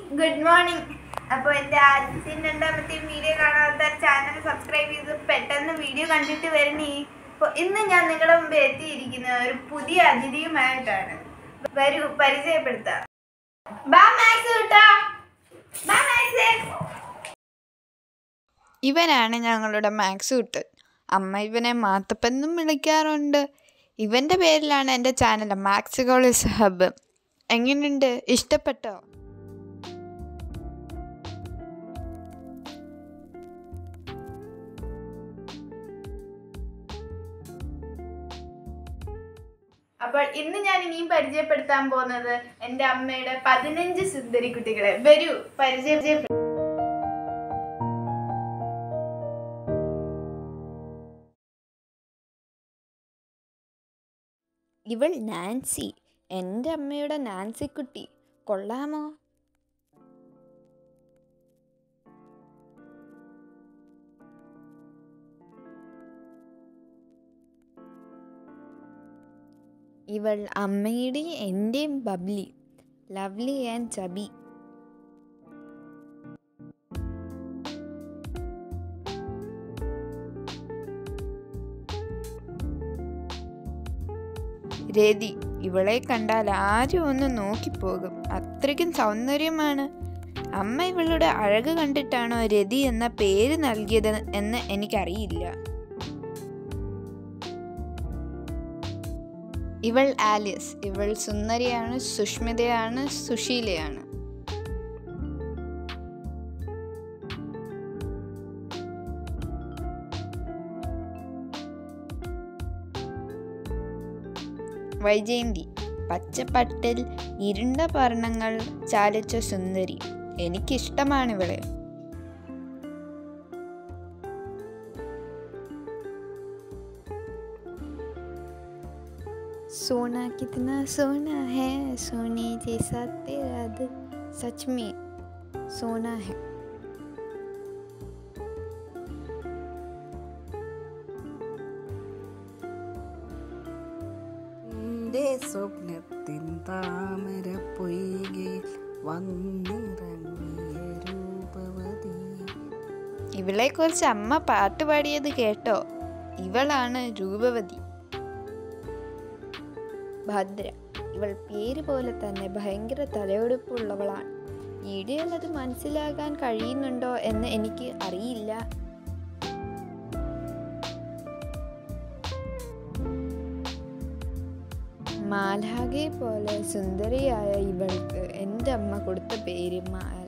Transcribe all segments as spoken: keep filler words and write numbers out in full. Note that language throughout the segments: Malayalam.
Good morning. അപ്പോൾ എൻ്റെ ആദ്യത്തെ രണ്ടാമത്തെ വീഡിയോ കാണാത്ത ചാനൽ സബ്സ്ക്രൈബ് ചെയ്ത് പെട്ടെന്ന് വീഡിയോ കണ്ടിട്ട് വരണേ. അപ്പോൾ ഇന്ന് ഞാൻ നിങ്ങളുടെ മുമ്പ് എത്തിയിരിക്കുന്ന ഒരു പുതിയ അതിഥിയുമായിട്ടാണ്. വരൂ, പരിചയപ്പെടുത്താം. ബാ മാക്സ് കിട്ടാ. ബാ മാക്സ്. ഇവനാണ് ഞങ്ങളുടെ മാക്സ് കുട്ട്. അമ്മ ഇവനെ മാത്തപ്പെന്നും വിളിക്കാറുണ്ട്. ഇവൻ്റെ പേരിലാണ് എൻ്റെ ചാനൽ മാക്സ് കോളേസ് ഹബ്ബ്. എങ്ങനെയുണ്ട്? ഇഷ്ടപ്പെട്ടോ? അപ്പോൾ ഇന്ന് ഞാൻ ഇനിയും പരിചയപ്പെടുത്താൻ പോകുന്നത് എൻ്റെ അമ്മയുടെ പതിനഞ്ച് സുന്ദരി കുട്ടികളെ. വരൂ, പരിചയപ്പെടു. ഇവൾ നാൻസി, എൻ്റെ അമ്മയുടെ നാൻസി കുട്ടി. കൊള്ളാമോ? ഇവൾ അമ്മയുടെയും എൻ്റെയും bubbly, lovely and chubby. Rathi, ഇവളെ കണ്ടാൽ ആരും ഒന്ന് നോക്കിപ്പോകും, അത്രയ്ക്കും സൗന്ദര്യമാണ്. അമ്മ ഇവളുടെ അഴക് കണ്ടിട്ടാണോ രതി എന്ന പേര് നൽകിയത് എന്ന് എനിക്കറിയില്ല. ഇവൾ ആലിസ്, ഇവൾ സുന്ദരിയാണ്, സുഷ്മിതയാണ്, സുശീലയാണ്. വൈജയന്തി, പച്ചപ്പട്ടിൽ ഇരുണ്ട വർണ്ണങ്ങൾ ചാലിച്ച സുന്ദരി. എനിക്കിഷ്ടമാണിവളെ. सोना कितना सोना है, सोने जैसा तेरा दिल, सच में सोना है. എൻ്റെ സ്വപ്നത്തിൻ താമര പൊയ്കയിൽ വന്നിറങ്ങിയ രൂപവതി. ഇവളെ കുറിച്ച് അമ്മ പാട്ട് പാടിയത് കേട്ടോ? ഇവളാണ് രൂപവതി. ഭദ്ര, ഇവൾ പേര് പോലെ തന്നെ ഭയങ്കര തലയെടുപ്പുള്ളവളാണ്. വീഡിയോയിൽ അത് മനസ്സിലാക്കാൻ കഴിയുന്നുണ്ടോ എന്ന് എനിക്ക് അറിയില്ല. മാലാഖയെ പോലെ സുന്ദരിയായ ഇവൾക്ക് എൻ്റെ അമ്മ കൊടുത്ത പേര് മാല.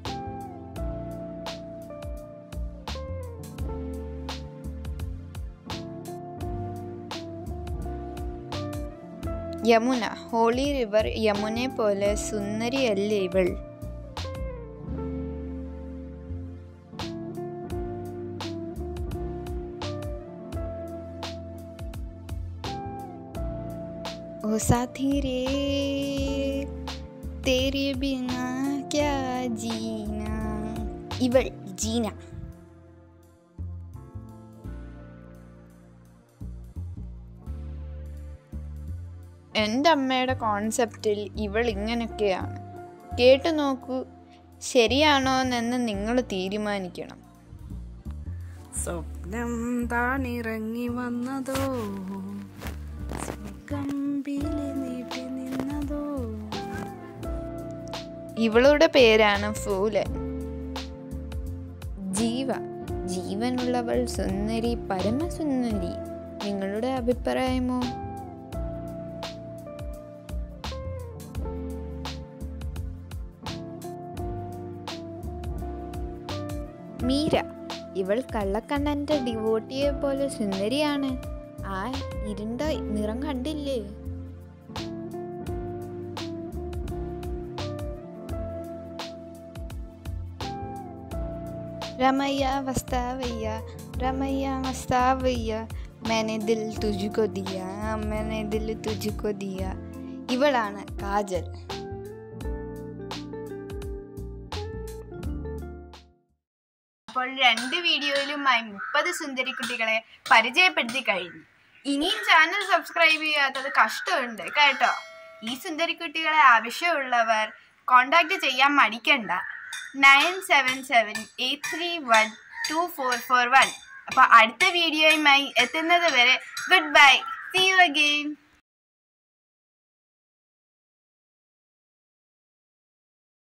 യമുന, ഹോളി റിവർ യമുനെ പോലെ സുന്ദരിയല്ലേ ഇവൾ? ओ साथी रे तेरे बिना क्या जीना. ഇവൾ ജീന. എൻ്റെ അമ്മയുടെ കോൺസെപ്റ്റിൽ ഇവൾ ഇങ്ങനെയൊക്കെയാണ്. കേട്ടു നോക്കൂ, ശരിയാണോ എന്ന് നിങ്ങൾ തീരുമാനിക്കണം. സ്വപ്നം താണിറങ്ങി വന്നതോ, കമ്പിലെ നീട്ടി നിന്നതോ. ഇവളുടെ പേരാണ് ഫൂലൻ. ജീവ, ജീവനുള്ളവൾ സുന്ദരി, പരമസുന്ദരി. നിങ്ങളുടെ അഭിപ്രായമോ? മീര, ഇവൾ കള്ളക്കണ്ണൻ്റെ ഡിവോട്ടിയെ പോലെ സുന്ദരിയാണ്. ആ ഇരുണ്ട നിറം കണ്ടില്ലേ? രമയ്യ വസ്താവയ്യ, രമയ്യ വസ്താവയ്യ, मैंने दिल तुझको दिया, मैंने दिल तुझको दिया. ഇവളാണ് കാജൽ. അപ്പോൾ രണ്ട് വീഡിയോയിലുമായി മുപ്പത് സുന്ദരി കുട്ടികളെ പരിചയപ്പെടുത്തി കഴിഞ്ഞു. ഇനിയും ചാനൽ സബ്സ്ക്രൈബ് ചെയ്യാത്തത് കഷ്ടമുണ്ട് കേട്ടോ. ഈ സുന്ദരി കുട്ടികളെ ആവശ്യമുള്ളവർ കോണ്ടാക്ട് ചെയ്യാൻ മടിക്കണ്ട. Nine seven seven eight three one two four four one. അപ്പോൾ അടുത്ത വീഡിയോയുമായി എത്തുന്നത് വരെ good bye. See you again.